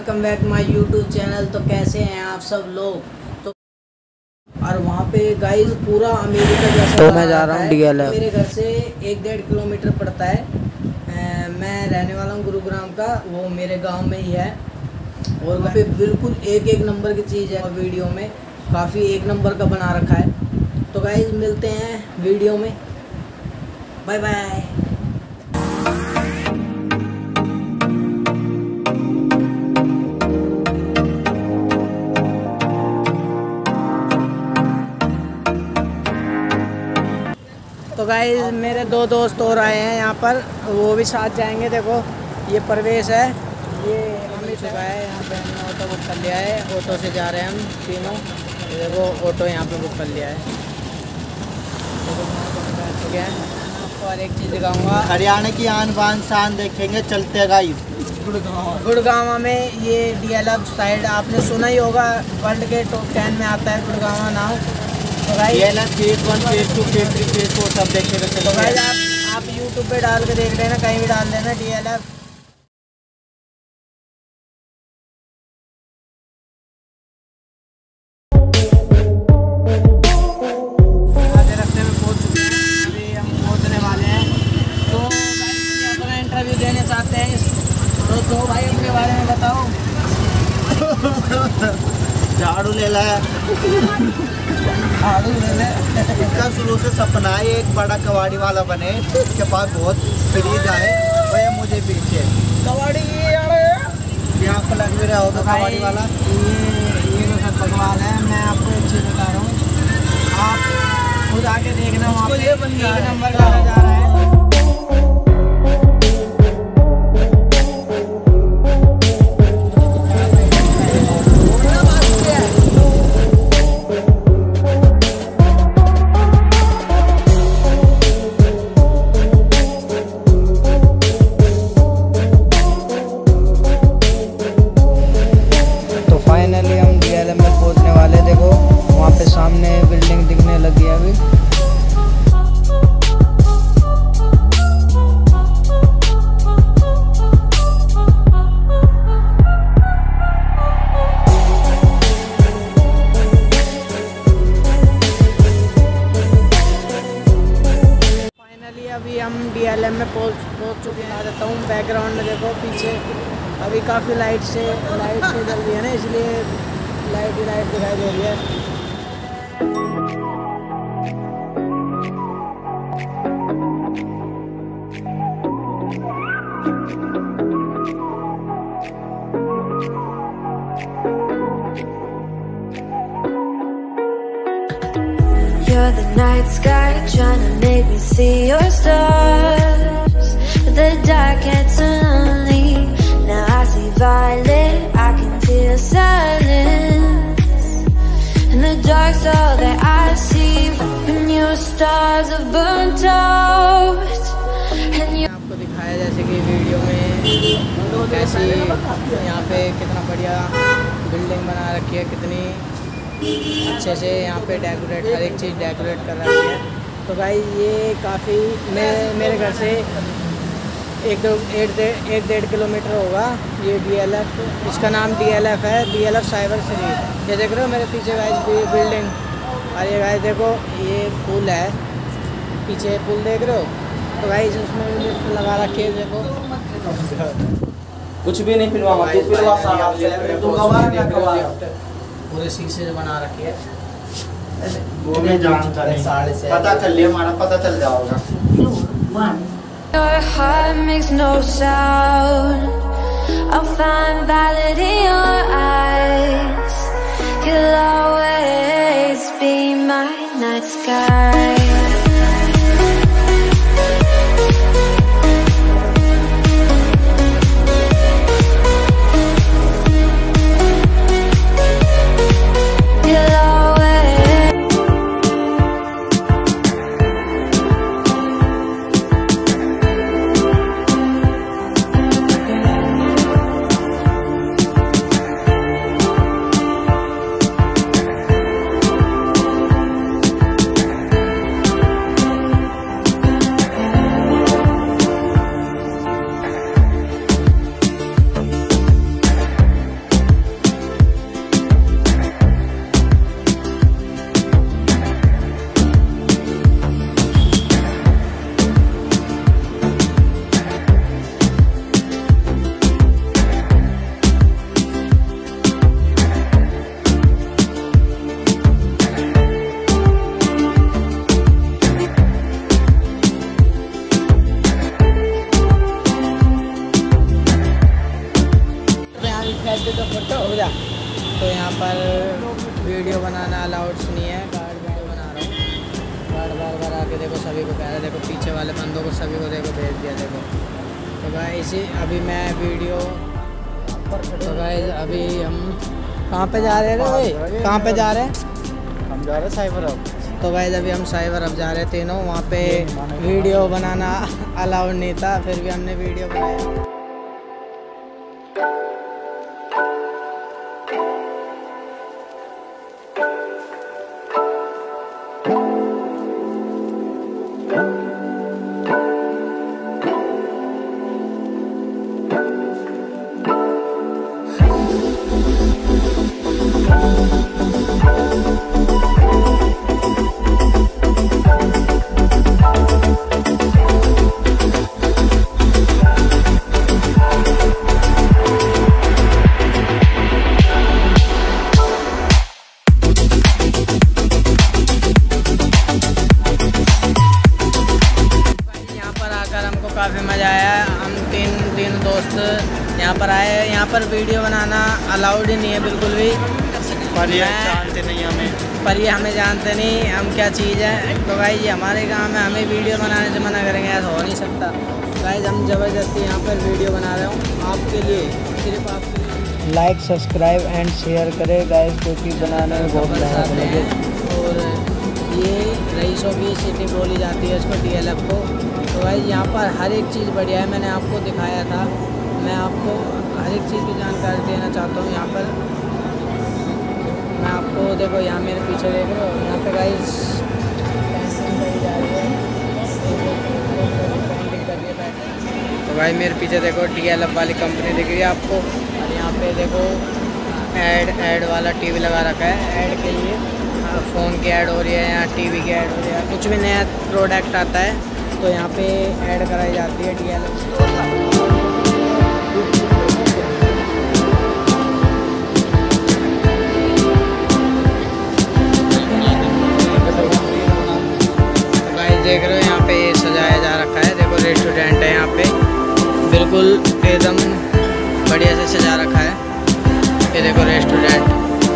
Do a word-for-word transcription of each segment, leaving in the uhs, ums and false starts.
Welcome back my YouTube channel. तो कैसे हैं आप सब लोग। तो और वहाँ पे गाइस पूरा अमेरिका जैसा तो मैं जा रहा हूँ डीएलएफ। मेरे घर से एक डेढ़ किलोमीटर पड़ता है। आ, मैं रहने वाला हूँ गुरुग्राम का, वो मेरे गांव में ही है। और वहाँ पे बिल्कुल एक एक नंबर की चीज़ है। वीडियो में काफ़ी एक नंबर का बना रखा है। तो गाइस मिलते हैं वीडियो में, बाय बाय। तो गाइस मेरे दो दोस्त और आए हैं यहाँ पर, वो भी साथ जाएंगे। देखो ये परवेश है, ये अमित है। यहाँ पे हमने ऑटो बुक कर लिया है, ऑटो से जा रहे हैं हम तीनों। देखो ऑटो यहाँ पे बुक कर लिया है। देखो बैठ चुके हैं। आपको और एक चीज़ दिखाऊंगा, हरियाणा की आन बान शान देखेंगे चलते गाइस। गुड़गांव गुड़गांव में ये डीएलएफ साइड आपने सुना ही होगा, वर्ल्ड के टॉप टेन में आता है गुड़गांव नाम। तो भाई phase one phase two phase three phase four सब देखेगा। तो भाई आप आप यूट्यूब पे डाल के देख लेना, कहीं भी डाल देना डीएलएफ। आधे रास्ते में पहुंच चुके हैं, अभी हम पहुंचने वाले हैं। तो भाई अपना इंटरव्यू देने चाहते हैं। तो दो भाई अपने बारे में बताओ। झाड़ू ले ला। झाड़ू ले ले। इसका शुरू से सपना है एक बड़ा कबाड़ी वाला बने, इसके पास बहुत फ्रीज आए, वह मुझे पीछे कबाड़ी ये ये आपको लग भी रहा होगा कबाड़ी वाला। ये ये तो सब बकवास है। मैं आपको एक चीज़ बता रहा हूँ, आप खुद आके देखना, वहाँ पे एक नंबर का नज़ारा है। फाइनली हम डीएलएफ में पहुंचने वाले। देखो वहाँ पे सामने बिल्डिंग दिखने लगी है अभी। फाइनली अभी हम डीएलएफ में पहुंच पहुंच चुके हैं। आ जाता हूँ बैकग्राउंड में, देखो पीछे अभी काफ़ी लाइट से लाइट से जल रही है ना, इसलिए लाइट ही लाइट दिखाई दे रही है। You're the night sky trying to make me see your stars, but the dark gets so lonely. Now I see violet, I can feel silence, and the dark's all that I see. When your stars are burnt out, and you आपको दिखाया जैसे कि video में कैसी यहाँ पे कितना बढ़िया बिल्डिंग बना रखी है, कितनी अच्छे से यहाँ पे डेकोरेट, हर एक चीज़ डेकोरेट कर रखी है। तो भाई ये काफ़ी मैं मेरे घर से एक दो एक डेढ़ एक डेढ़ किलोमीटर होगा ये डीएलएफ। इसका नाम डीएलएफ है, डीएलएफ साइबर थ्री। ये देख रहे हो मेरे पीछे गाइस बिल्डिंग, और ये गाइस देखो ये पुल है, पीछे पुल देख रहे हो। तो गाइस उसमें लिफ्ट लगा रखी है, देखो कुछ भी नहीं फिलवा पूरे शीशे से बना रखी है। वो मैं जानता नहीं, पता कर लिया, हमारा पता चल जाओगा। your heart makes no sound, I'll find valid in your eyes. You'll always be my night sky. बनाना अलाउड नहीं है। गार्ड वीडियो बना रहा हूँ, गार्ड बार बार आके देखो सभी को कह रहा है, देखो पीछे वाले बंदों को सभी को देखो भेज दिया देखो। तो गाइस इसी अभी मैं वीडियो तो गाइस अभी हम कहाँ पे जा रहे हैं भाई, कहाँ पे जा रहे हैं? हम जा रहे हैं साइबर हब। तो गाइस अभी हम साइबर हब जा रहे थे तीनों, वहाँ पे वीडियो बनाना अलाउड नहीं था, फिर भी हमने वीडियो बनाया। काफ़ी मज़ा आया। हम तीन तीन दोस्त यहाँ पर आए, यहाँ पर वीडियो बनाना अलाउड ही नहीं है बिल्कुल भी, पर ये जानते नहीं हमें पर ये हमें जानते नहीं हम क्या चीज़ है। तो भाई ये हमारे गांव में हमें वीडियो बनाने से मना करेंगे, ऐसा हो नहीं सकता। गाइस हम ज़बरदस्ती यहाँ पर वीडियो बना रहे हूँ आपके लिए, सिर्फ आपके लिए। लाइक सब्सक्राइब एंड शेयर करें गाइस, क्योंकि बनाने में बहुत मेहनत लगे। और ये रईसों की सिटी बोली जाती है इसको, डी एल एफ को। तो भाई यहाँ पर हर एक चीज़ बढ़िया है, मैंने आपको दिखाया था, मैं आपको हर एक चीज़ की जानकारी देना चाहता हूँ। यहाँ पर मैं आपको देखो, यहाँ मेरे पीछे देख रहे हो, यहाँ पे गाइस पेंटिंग करी जा रही है, पेंटिंग कर रही है। तो भाई मेरे पीछे देखो डी एल एफ वाली कंपनी दिख रही है आपको, और यहाँ पे देखो ऐड ऐड वाला टीवी लगा रखा है, ऐड के लिए फ़ोन की ऐड हो रही है, यहाँ टीवी की ऐड हो रही है, कुछ भी नया प्रोडक्ट आता है तो यहाँ पे ऐड कराई जाती है डी एल एफ। तो गाइस देख रहे हो यहाँ पे ये सजाया जा रखा है, देखो रेस्टोरेंट है यहाँ पे, बिल्कुल एकदम बढ़िया से सजा रखा है, ये देखो रेस्टोरेंट।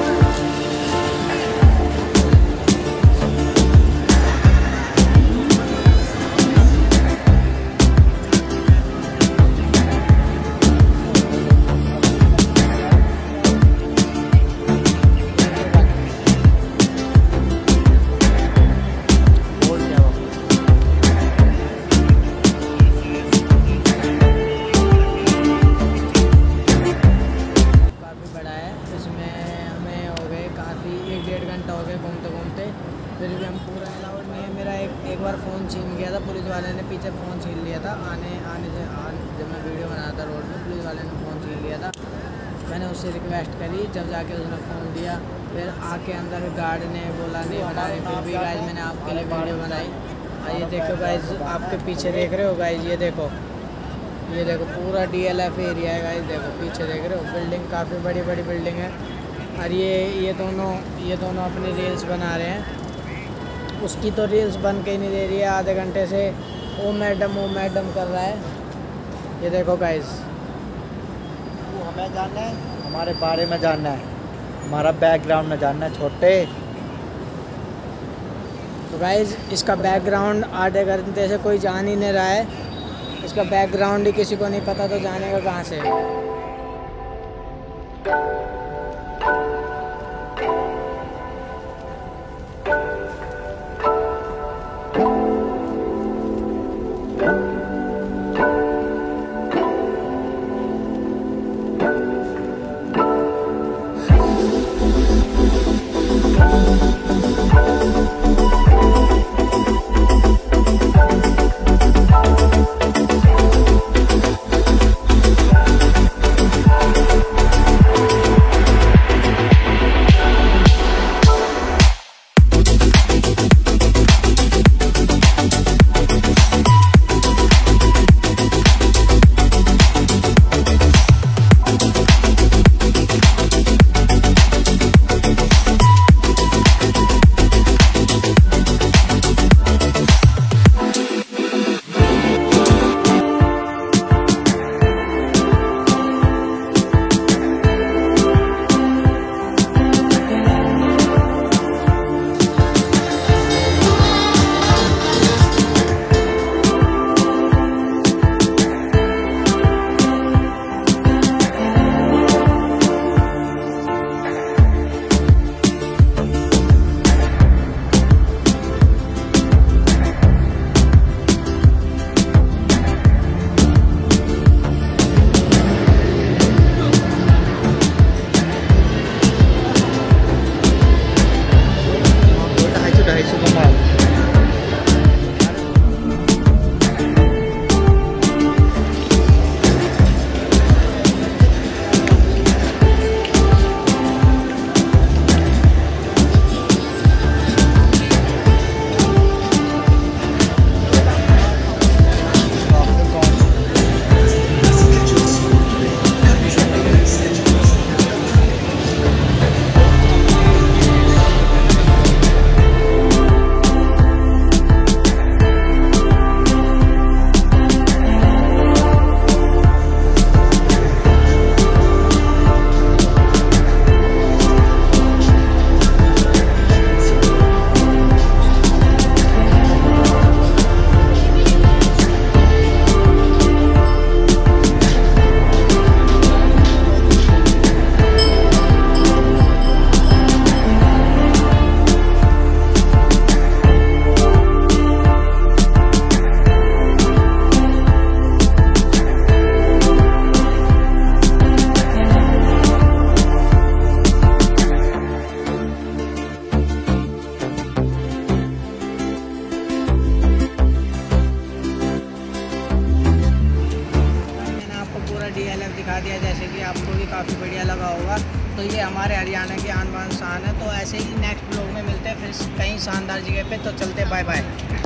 घूमते घूमते फिर भी हम पूरा अलाउड नहीं है। मेरा एक एक बार फ़ोन छीन गया था, पुलिस वाले ने पीछे फ़ोन छीन लिया था, आने आने से आने जब मैं वीडियो बना था रोड में, पुलिस वाले ने फ़ोन छीन लिया था। मैंने उससे रिक्वेस्ट करी, जब जाके उसने फ़ोन दिया, फिर आके अंदर गार्ड ने बोला नहीं बनाने, फिर भी गाइस मैंने आपके लिए वीडियो बनाई। और ये देखो गाइस, आपके पीछे देख रहे हो गाइस, ये देखो ये देखो पूरा डी एल एफ एरिया है गाइस, देखो पीछे देख रहे हो, बिल्डिंग काफ़ी बड़ी बड़ी बिल्डिंग है। और ये ये दोनों ये दोनों अपनी रील्स बना रहे हैं, उसकी तो रील्स बन के ही नहीं दे रही है, आधे घंटे से ओ मैडम ओ मैडम कर रहा है। ये देखो गाइस, वो हमें जानना है, हमारे बारे में जानना है, हमारा बैकग्राउंड में जानना है छोटे। तो गाइस इसका बैकग्राउंड आधे घंटे से कोई जान ही नहीं रहा है, इसका बैकग्राउंड ही किसी को नहीं पता, तो जानेगा कहाँ से। दिखा दिया, जैसे कि आपको भी काफ़ी बढ़िया लगा होगा। तो ये हमारे हरियाणा की आन बान शान है। तो ऐसे ही नेक्स्ट ब्लॉग में मिलते हैं फिर कहीं शानदार जगह पे। तो चलते, बाय बाय।